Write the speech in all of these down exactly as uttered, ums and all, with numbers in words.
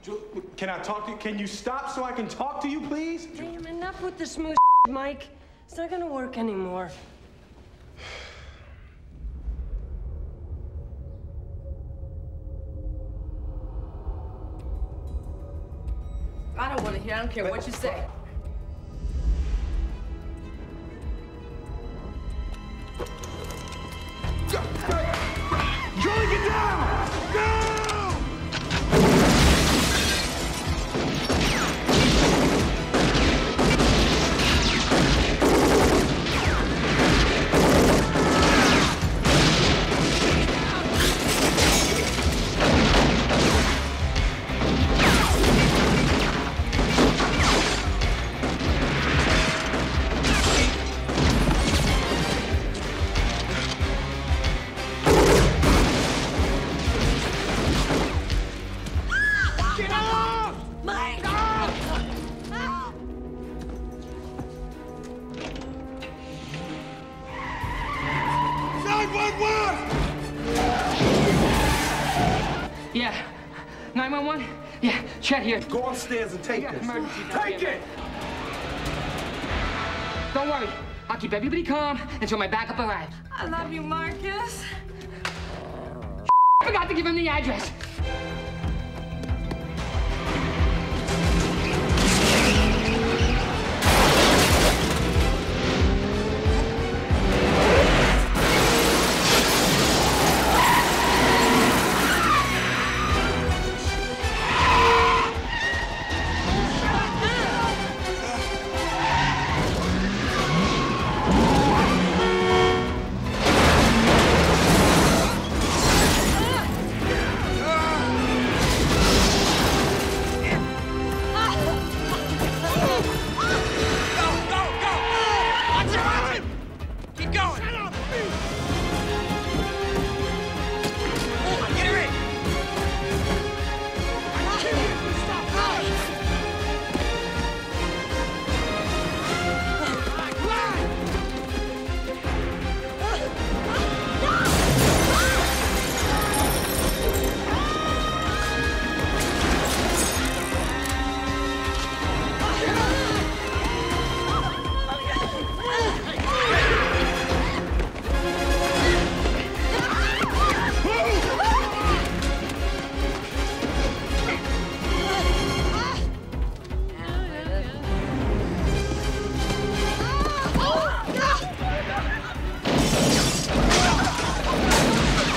Can I talk to you? Can you stop so I can talk to you, please? Damn, enough with the smooth Mike. It's not gonna work anymore. I don't want to hear. I don't care what you say. Joey, get down! Go! Yeah. nine one one? Yeah, Chet here. Go upstairs and take this. Take it! Don't worry. I'll keep everybody calm until my backup arrives. I love you, Marcus. I forgot to give him the address.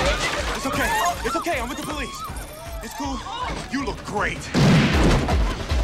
It's okay, I'm with the police. It's cool. You look great.